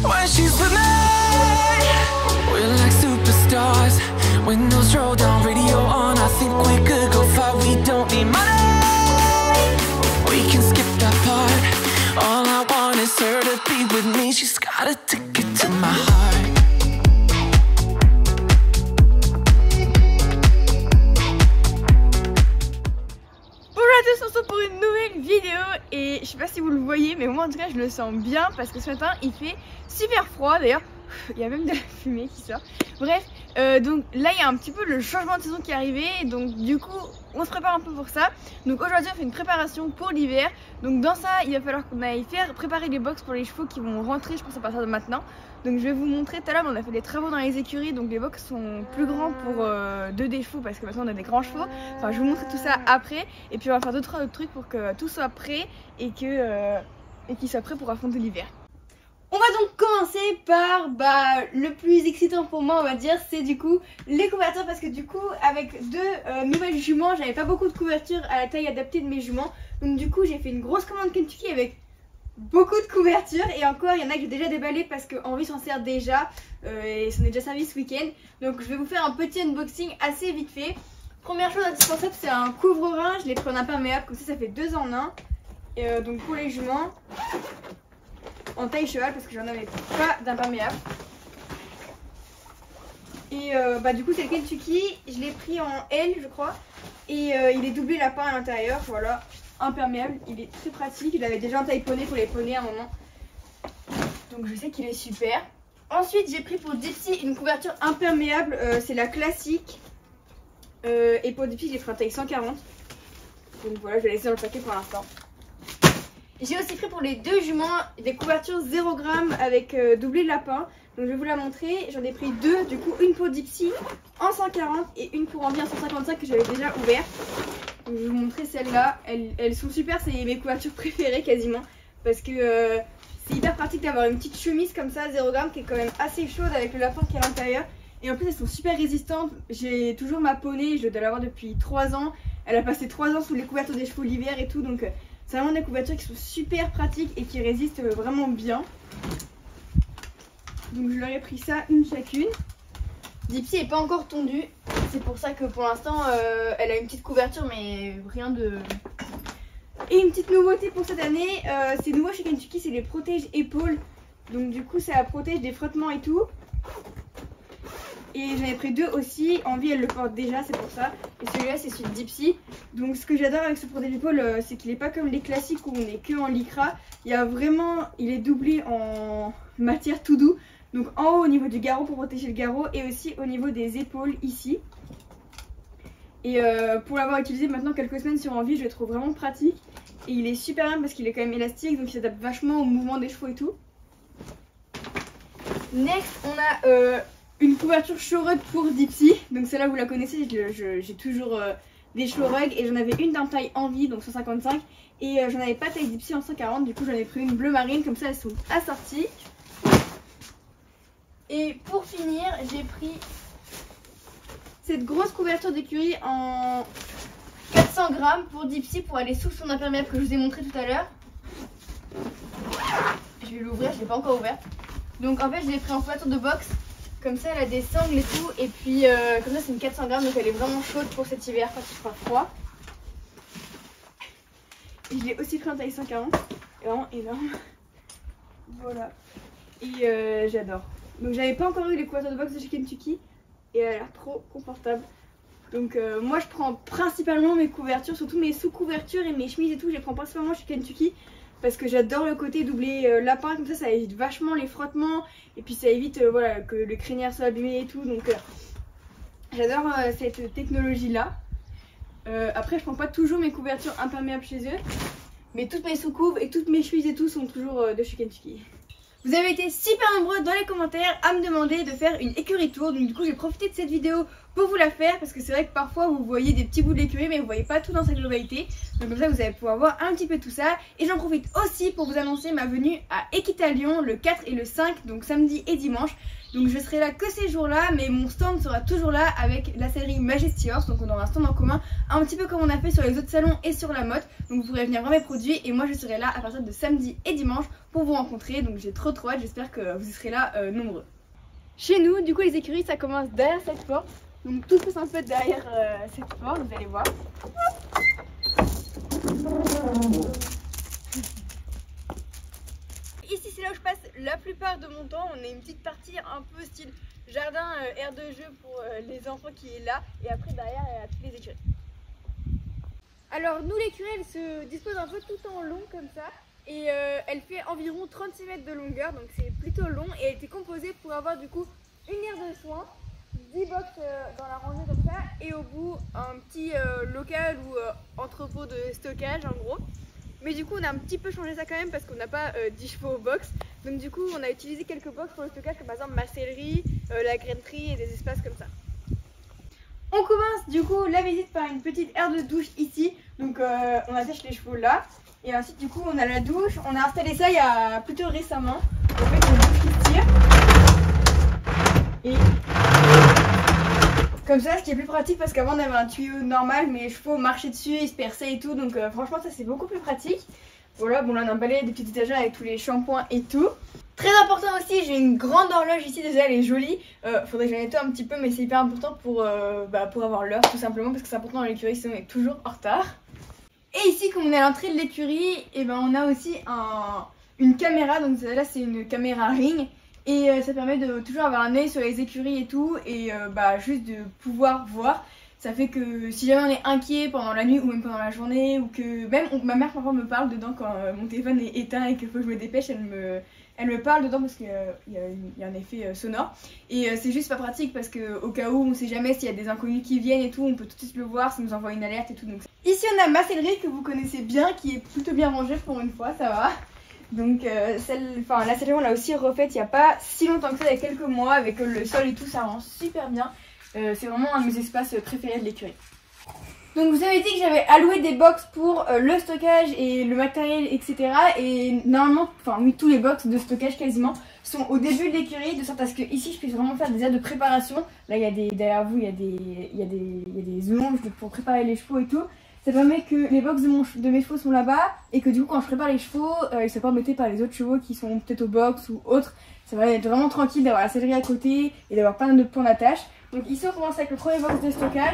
When she's with me, we're like superstars. Windows roll down, radio on. I think we could go far. We don't need money. We can skip that part. All I want is her to be with me. She's got a ticket to my heart. Bonjour à tous, on se retrouve pour une nouvelle vidéo. Et je sais pas si vous le voyez, mais moi en tout cas je le sens bien parce que ce matin il fait super froid. D'ailleurs il y a même de la fumée qui sort. Bref, donc là il y a un petit peu le changement de saison qui est arrivé. Donc du coup on se prépare un peu pour ça. Donc aujourd'hui on fait une préparation pour l'hiver. Donc dans ça il va falloir qu'on aille préparer les box pour les chevaux qui vont rentrer, je pense à partir de maintenant. Donc je vais vous montrer, tout à l'heure on a fait des travaux dans les écuries. Donc les box sont plus grands pour deux des chevaux parce que maintenant on a des grands chevaux. Enfin je vais vous montrer tout ça après. Et puis on va faire d'autres trucs pour que tout soit prêt et qu'il soit prêt pour affronter l'hiver. On va donc commencer par le plus excitant pour moi, on va dire, c'est du coup les couvertures, parce que du coup avec deux nouvelles juments, j'avais pas beaucoup de couvertures à la taille adaptée de mes juments. Donc du coup j'ai fait une grosse commande Kentucky avec beaucoup de couvertures, et encore il y en a que j'ai déjà déballé parce qu'Henri s'en sert déjà et s'en est déjà servi ce week-end. Donc je vais vous faire un petit unboxing assez vite fait. Première chose indispensable, c'est un couvre-rein. Je l'ai pris en imperméable, comme ça fait 2 en 1. Et donc pour les juments en taille cheval parce que j'en avais pas d'imperméable. Et du coup c'est le Kentucky, je l'ai pris en L je crois. Et il est doublé lapin à l'intérieur, voilà, imperméable, il est très pratique. Il avait déjà en taille poney pour les poneys à un moment. Donc je sais qu'il est super. Ensuite j'ai pris pour Dipsy une couverture imperméable, c'est la classique. Et pour Dipsy j'ai pris en taille 140. Donc voilà, je vais laisser dans le paquet pour l'instant. J'ai aussi pris pour les deux juments des couvertures 0 g avec doublé lapin. Donc je vais vous la montrer. J'en ai pris deux, du coup une pour Dipsy en 140 et une pour Henri en 155 que j'avais déjà ouvert. Donc je vais vous montrer celles-là. Elles sont super, c'est mes couvertures préférées quasiment. Parce que c'est hyper pratique d'avoir une petite chemise comme ça 0 g qui est quand même assez chaude avec le lapin qui est à l'intérieur. Et en plus elles sont super résistantes. J'ai toujours ma poney, je dois l'avoir depuis 3 ans. Elle a passé 3 ans sous les couvertures des chevaux l'hiver et tout, donc c'est vraiment des couvertures qui sont super pratiques et qui résistent vraiment bien. Donc je leur ai pris ça une chacune. Dipsy n'est pas encore tondue, c'est pour ça que pour l'instant elle a une petite couverture mais rien de... Et une petite nouveauté pour cette année, c'est nouveau chez Kentucky, c'est les protèges épaules. Donc du coup ça protège des frottements et tout. Et j'en ai pris deux aussi, Henri elle le porte déjà, c'est pour ça. Et celui-là c'est celui de Dipsy. Donc ce que j'adore avec ce protège épaule, c'est qu'il n'est pas comme les classiques où on est que en lycra. Il est doublé en matière tout doux. Donc en haut au niveau du garrot pour protéger le garrot et aussi au niveau des épaules ici. Et pour l'avoir utilisé maintenant quelques semaines sur Henri, je le trouve vraiment pratique. Et il est super bien parce qu'il est quand même élastique, donc il s'adapte vachement au mouvement des chevaux et tout. Next on a... une couverture Showrug pour Dipsy, donc celle-là vous la connaissez, j'ai toujours des Showrug et j'en avais une d'un taille Henri, donc 155, et j'en avais pas taille Dipsy en 140, du coup j'en ai pris une bleu marine, comme ça elles sont assorties. Et pour finir, j'ai pris cette grosse couverture d'écurie en 400 g pour Dipsy pour aller sous son imperméable que je vous ai montré tout à l'heure. Je vais l'ouvrir, je l'ai pas encore ouverte. Donc en fait je l'ai pris en couverture de boxe. Comme ça elle a des sangles et tout, et puis comme ça c'est une 400 g donc elle est vraiment chaude pour cet hiver quand il fera froid. Et je l'ai aussi pris en taille 140, vraiment énorme. Voilà, et j'adore. Donc j'avais pas encore eu les couvertures de boxe de chez Kentucky et elle a l'air trop confortable. Donc moi je prends principalement mes couvertures, surtout mes sous-couvertures et mes chemises et tout, je les prends principalement chez Kentucky. Parce que j'adore le côté doublé lapin, comme ça évite vachement les frottements. Et puis ça évite voilà, que le crinière soit abîmé et tout. Donc j'adore cette technologie là. Après je prends pas toujours mes couvertures imperméables chez eux. Mais toutes mes sous-couves et toutes mes chemises et tout sont toujours de chez Kentucky. Vous avez été super nombreux dans les commentaires à me demander de faire une écurie tour. Donc du coup j'ai profité de cette vidéo pour vous la faire, parce que c'est vrai que parfois vous voyez des petits bouts de l'écurie mais vous voyez pas tout dans sa globalité. Donc comme ça vous allez pouvoir voir un petit peu tout ça. Et j'en profite aussi pour vous annoncer ma venue à Equita Lyon le 4 et le 5, donc samedi et dimanche. Donc je serai là que ces jours-là, mais mon stand sera toujours là avec la sellerie Majesty Horse. Donc on aura un stand en commun, un petit peu comme on a fait sur les autres salons et sur la mode. Donc vous pourrez venir voir mes produits et moi je serai là à partir de samedi et dimanche pour vous rencontrer. Donc j'ai trop hâte, j'espère que vous y serez là nombreux. Chez nous, du coup les écuries ça commence derrière cette porte. Donc tout se passe un peu derrière cette porte, vous allez voir. Ici c'est là où je passe la plupart de mon temps. On a une petite partie un peu style jardin, aire de jeu pour les enfants qui est là. Et après derrière il y a toutes les écuries. Alors nous l'écurie elle se dispose un peu tout en long comme ça. Et elle fait environ 36 mètres de longueur, donc c'est plutôt long. Et elle était composée pour avoir du coup une aire de soins, 10 box dans la rangée comme ça. Et au bout un petit local ou entrepôt de stockage en gros. Mais du coup on a un petit peu changé ça quand même parce qu'on n'a pas 10 chevaux au box. Donc du coup on a utilisé quelques box pour le stockage comme par exemple ma sellerie, la grainerie et des espaces comme ça. On commence du coup la visite par une petite aire de douche ici. Donc on attache les chevaux là. Et ensuite du coup on a la douche. On a installé ça il y a plutôt récemment. En fait une douche qui tire. Et comme ça, ce qui est plus pratique parce qu'avant on avait un tuyau normal mais les chevaux marchaient dessus, ils se perçaient et tout. Donc franchement ça c'est beaucoup plus pratique. Voilà, bon là on a emballé des petites étagères avec tous les shampoings et tout. Très important aussi, j'ai une grande horloge ici, déjà elle est jolie. Faudrait que j'en nettoie un petit peu mais c'est hyper important pour avoir l'heure tout simplement parce que c'est important dans l'écurie sinon on est toujours en retard. Et ici comme on est à l'entrée de l'écurie, et on a aussi une caméra, donc là c'est une caméra Ring. Et ça permet de toujours avoir un œil sur les écuries et tout et juste de pouvoir voir. Ça fait que si jamais on est inquiet pendant la nuit ou même pendant la journée ou que même ma mère parfois me parle dedans quand mon téléphone est éteint et qu'il faut que je me dépêche, elle me parle dedans parce qu'il y a un effet sonore. Et c'est juste pas pratique parce que au cas où on sait jamais s'il y a des inconnus qui viennent et tout, on peut tout de suite le voir, ça nous envoie une alerte et tout. Donc ici on a ma sellerie que vous connaissez bien qui est plutôt bien rangée pour une fois, ça va. Donc la sellerie on l'a aussi refaite il n'y a pas si longtemps que ça, il y a quelques mois avec le sol et tout, ça rend super bien. C'est vraiment un de mes espaces préférés de l'écurie. Donc vous avez dit que j'avais alloué des box pour le stockage et le matériel etc. Et normalement, oui, tous les box de stockage quasiment sont au début de l'écurie de sorte à ce que ici je puisse vraiment faire des aires de préparation. Là il y a derrière vous il y a des longes pour préparer les chevaux et tout. Ça permet que les box de mes chevaux sont là-bas et que du coup quand je prépare les chevaux, ils ne soient pas embêtés par les autres chevaux qui sont peut-être au box ou autres. Ça va être vraiment tranquille d'avoir la sellerie à côté et d'avoir plein de points d'attache. Donc ici on commence avec le premier box de stockage.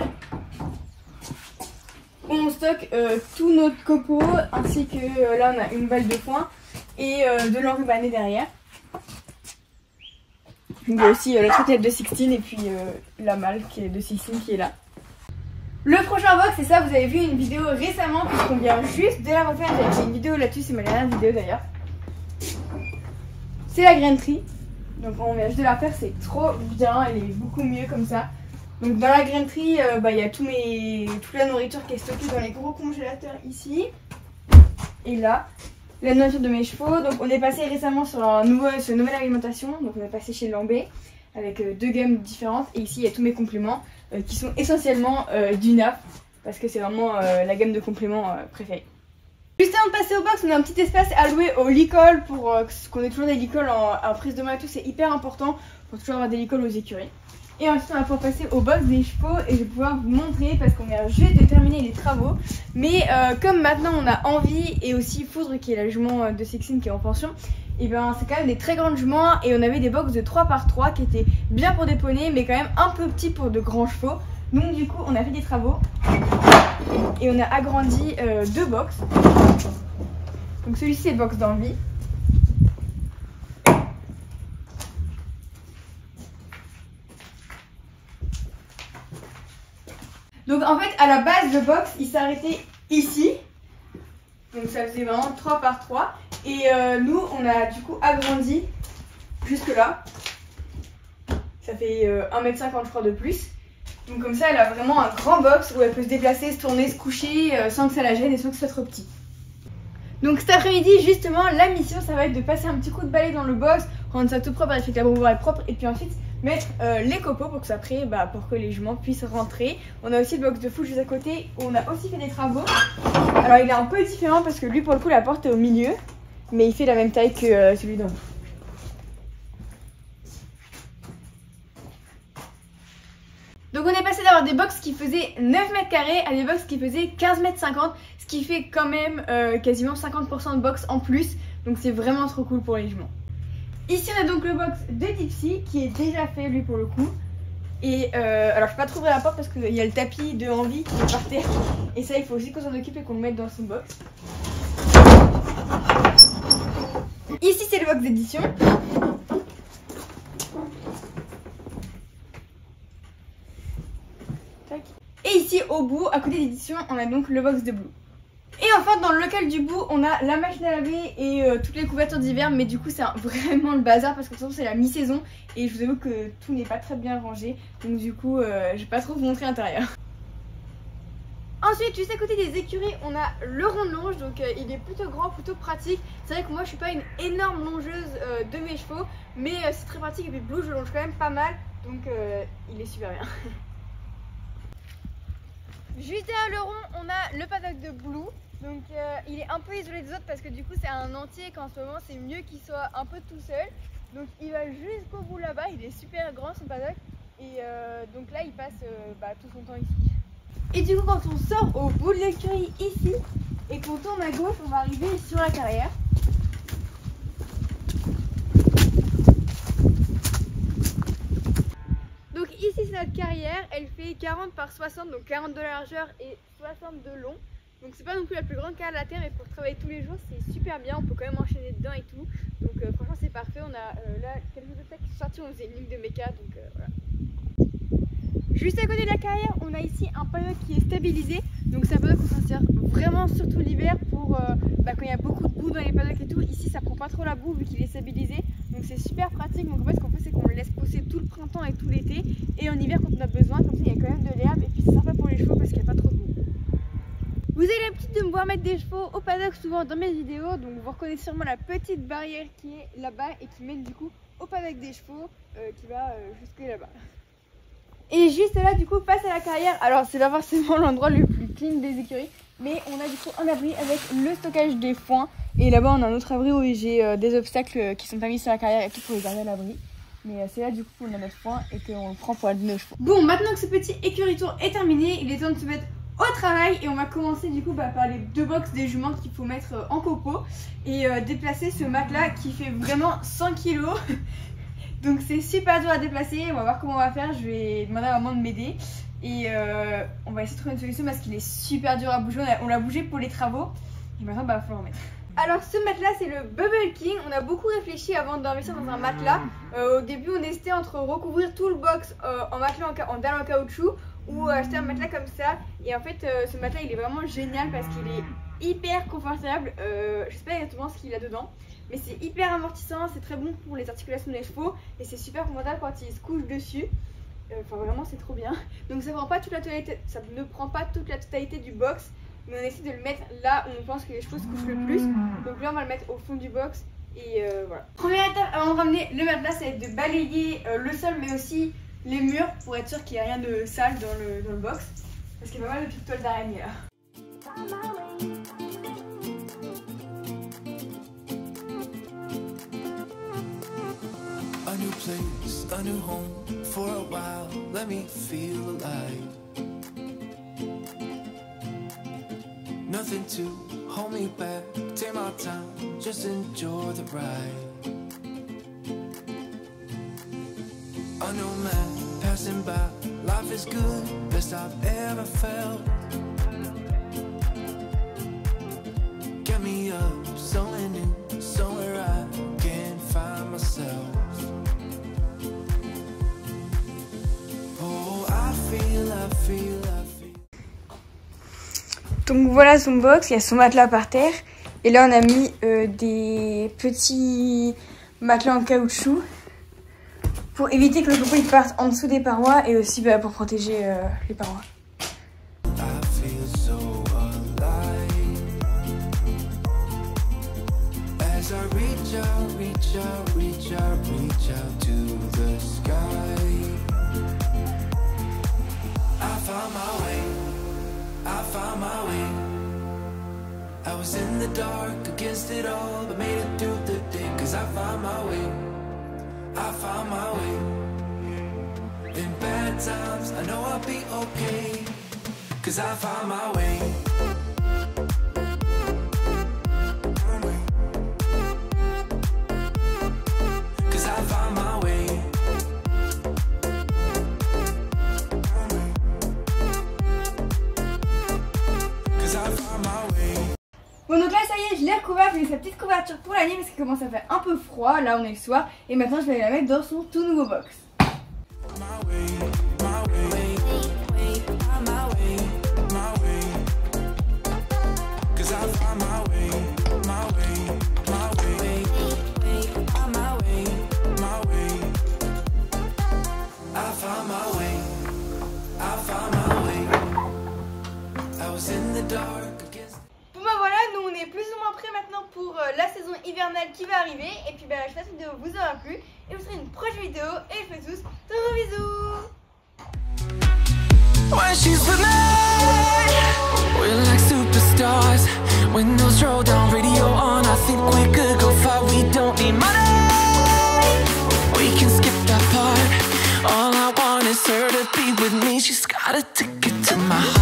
On stocke tous nos copeaux ainsi que là on a une balle de foin et de l'enrubané derrière. Il y a aussi la trottinette de Sixtine et puis la malle qui est de Sixtine qui est là. Le prochain box, c'est ça, vous avez vu une vidéo récemment puisqu'on vient juste de la refaire, j'avais fait une vidéo là-dessus, c'est ma dernière vidéo d'ailleurs. C'est la grainerie, donc on vient juste de la faire, c'est trop bien, elle est beaucoup mieux comme ça. Donc dans la grainerie, il y a toute la nourriture qui est stockée dans les gros congélateurs ici. Et là, la nourriture de mes chevaux, donc on est passé récemment sur une nouvelle alimentation, donc on est passé chez Lambé avec 2 gammes différentes et ici il y a tous mes compléments. Qui sont essentiellement du NAP parce que c'est vraiment la gamme de compléments préférée. Juste avant de passer au box, on a un petit espace alloué au licol pour qu'on ait toujours des licols en prise de main et tout, c'est hyper important pour toujours avoir des licols aux écuries. Et ensuite on va pouvoir passer au box des chevaux et je vais pouvoir vous montrer parce qu'on vient juste de terminer les travaux. Mais comme maintenant on a Envie et aussi Foudre qui est la jument de Sixtine qui est en pension, et c'est quand même des très grandes juments et on avait des box de 3x3 qui étaient bien pour des poneys mais quand même un peu petits pour de grands chevaux. Donc du coup on a fait des travaux et on a agrandi 2 box. Donc celui-ci c'est le box d'Envie. Donc en fait à la base le box il s'arrêtait ici. Donc ça faisait vraiment 3x3. Et nous on a du coup agrandi jusque là. Ça fait 1m50 je crois de plus. Donc comme ça elle a vraiment un grand box où elle peut se déplacer, se tourner, se coucher sans que ça la gêne et sans que ce soit trop petit. Donc cet après-midi justement la mission ça va être de passer un petit coup de balai dans le box, rendre ça tout propre, vérifier que la bomboire est propre et puis ensuite mettre les copeaux pour que ça prenne, pour que les juments puissent rentrer. On a aussi le box de foot juste à côté où on a aussi fait des travaux. Alors il est un peu différent parce que lui pour le coup la porte est au milieu, mais il fait la même taille que celui d'en haut. Donc on est passé d'avoir des box qui faisaient 9 mètres carrés à des box qui faisaient 15 mètres 50, ce qui fait quand même quasiment 50% de box en plus. Donc c'est vraiment trop cool pour les juments. Ici on a donc le box de Dipsy qui est déjà fait lui pour le coup. Et alors je peux pas trop ouvrir la porte parce qu'il y a le tapis de Envie qui est par terre. Et ça il faut aussi qu'on s'en occupe et qu'on le mette dans son box. Ici c'est le box d'édition. Et ici au bout, à côté d'édition, on a donc le box de Blue. Et enfin dans le local du bout, on a la machine à laver et toutes les couvertures d'hiver. Mais du coup c'est vraiment le bazar parce que de toute façon c'est la mi-saison. Et je vous avoue que tout n'est pas très bien rangé. Donc du coup je vais pas trop vous montrer l'intérieur. Ensuite juste à côté des écuries on a le rond de longe. Donc il est plutôt grand, plutôt pratique. C'est vrai que moi je suis pas une énorme longeuse de mes chevaux. Mais c'est très pratique et puis Blue je longe quand même pas mal. Donc il est super bien. Juste derrière le rond, on a le paddock de Blue. Donc il est un peu isolé des autres parce que du coup c'est un entier qu'en ce moment c'est mieux qu'il soit un peu tout seul. Donc il va jusqu'au bout là-bas, il est super grand son paddock. Et donc là il passe tout son temps ici. Et du coup quand on sort au bout de l'écurie ici et qu'on tourne à gauche, on va arriver sur la carrière. Donc ici c'est notre carrière, elle fait 40 par 60, donc 40 de largeur et 60 de long. Donc c'est pas non plus la plus grande carrière de la terre, mais pour travailler tous les jours c'est super bien, on peut quand même enchaîner dedans et tout. Donc franchement c'est parfait, on a là quelques obstacles qui sont sortis, on faisait une ligne de méca, donc voilà. Juste à côté de la carrière, on a ici un paddock qui est stabilisé. Donc c'est un paddock qu'on s'en sert vraiment surtout l'hiver pour quand il y a beaucoup de boue dans les paddocks et tout. Ici ça prend pas trop la boue vu qu'il est stabilisé. Donc c'est super pratique. Donc en fait ce qu'on fait c'est qu'on le laisse pousser tout le printemps et tout l'été. Et en hiver quand on a besoin, comme ça il y a quand même de l'herbe. Et puis c'est sympa pour les chevaux parce qu'il n'y a pas trop de boue. Vous avez l'habitude de me voir mettre des chevaux au paddock souvent dans mes vidéos. Donc vous reconnaissez sûrement la petite barrière qui est là-bas et qui mène du coup au paddock des chevaux qui va jusque là-bas. Et juste là du coup face à la carrière, alors c'est pas forcément l'endroit le plus clean des écuries, mais on a du coup un abri avec le stockage des foins. Et là-bas on a un autre abri où j'ai des obstacles qui sont pas mis sur la carrière et tout pour les garder à l'abri. Mais c'est là du coup qu'on a notre foin et qu'on le prend pour aller nos chevaux. Bon, maintenant que ce petit écurie tour est terminé, il est temps de se mettre au travail. Et on va commencer du coup par les deux box des juments qu'il faut mettre en copeaux. Et déplacer ce matelas qui fait vraiment 100 kg. Donc c'est super dur à déplacer, on va voir comment on va faire, je vais demander à maman de m'aider. Et on va essayer de trouver une solution parce qu'il est super dur à bouger, on l'a bougé pour les travaux. Et maintenant il va falloir en mettre. Alors ce matelas c'est le Bubble King, on a beaucoup réfléchi avant d'investir dans un matelas. Au début on hésitait entre recouvrir tout le box en matelas en dalle en caoutchouc ou acheter un matelas comme ça. Et en fait ce matelas il est vraiment génial parce qu'il est hyper confortable, je sais pas exactement ce qu'il a dedans. Mais c'est hyper amortissant, c'est très bon pour les articulations des chevaux et c'est super confortable quand ils se couchent dessus. Enfin vraiment c'est trop bien. Donc ça ne prend pas toute la totalité du box, mais on essaie de le mettre là où on pense que les chevaux se couchent le plus. Donc là on va le mettre au fond du box et voilà. Première étape avant de ramener le matelas, ça va être de balayer le sol mais aussi les murs pour être sûr qu'il n'y a rien de sale dans le box. Parce qu'il y a pas mal de petites toiles d'araignée là. A new place, a new home, for a while, let me feel alive. Nothing to hold me back, take my time, just enjoy the ride. A new man passing by, life is good, best I've ever felt. Get me up, somewhere new, somewhere I can find myself. Donc voilà son box, il y a son matelas par terre. Et là on a mis des petits matelas en caoutchouc pour éviter que le copeau il parte en dessous des parois et aussi pour protéger les parois. As I reach out, reach out, reach out, reach out to the sky. I found my way, I found my way. I was in the dark against it all, but made it through the day. Cause I found my way, I found my way. In bad times, I know I'll be okay. Cause I found my way. Cause I found my way. Cause I found my way. Bon donc là ça y est, je l'ai recouvert, j'ai mis sa petite couverture pour la nuit parce qu'il commence à faire un peu froid, là on est le soir, et maintenant je vais la mettre dans son tout nouveau box. Bon bah voilà, nous on est plus ou moins prêts maintenant pour la saison hivernale qui va arriver. Et puis bah j'espère que cette vidéo vous aura plu. Et vous serez une prochaine vidéo. Et je vous fais tous de gros bisous. When she's with me, we're like superstars. Windows roll down, radio on. I think we could go far. We don't need money. We can skip that part. All I want is her to be with me. She's got a ticket to my heart.